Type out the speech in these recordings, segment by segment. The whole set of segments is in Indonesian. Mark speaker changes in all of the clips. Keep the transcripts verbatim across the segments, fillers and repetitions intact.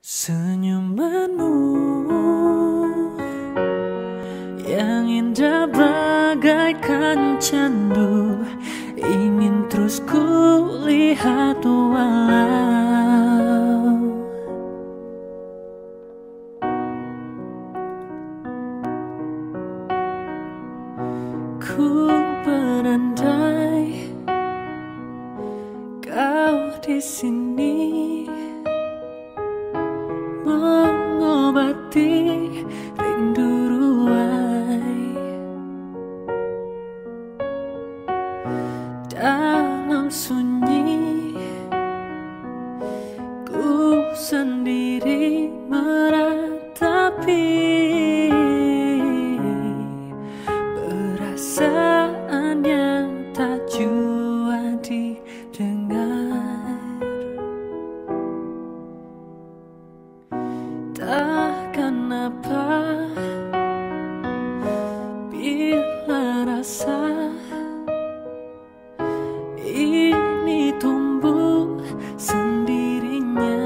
Speaker 1: Senyumanmu yang indah bagaikan candu, ingin terus kulihat walau ku berandai kau di sini mengobati rindu ruai dalam sunyi. Ku sendiri meratapi perasaan yang tak jua didengar. Takkan apa bila rasa ini tumbuh sendirinya,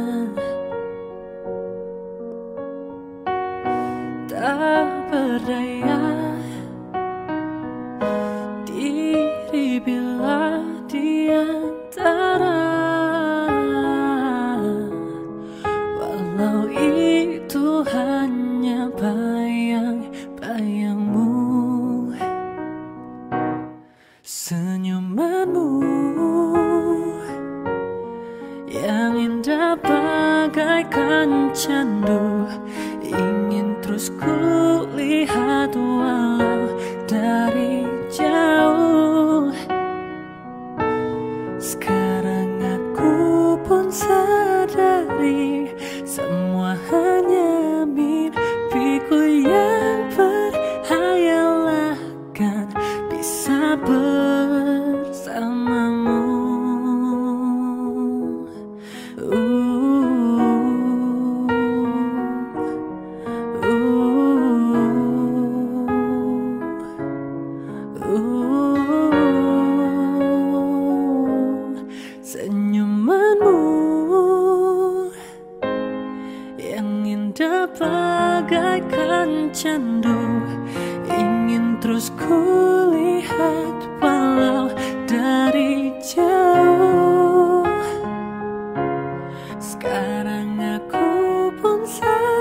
Speaker 1: tak berdaya diri bila di antara. Walau itu hanya bayang-bayangmu, senyumanmu yang indah bagaikan candu, ingin terus kulihat walau dari jauh. Sekarang aku pun sadari semua hanya mimpiku yang berhayal akan bisa bersamamu. uh, uh, uh, Senyumanmu yang indah bagaikan candu, ingin terus kulihat walau dari jauh. Sekarang aku pun sadar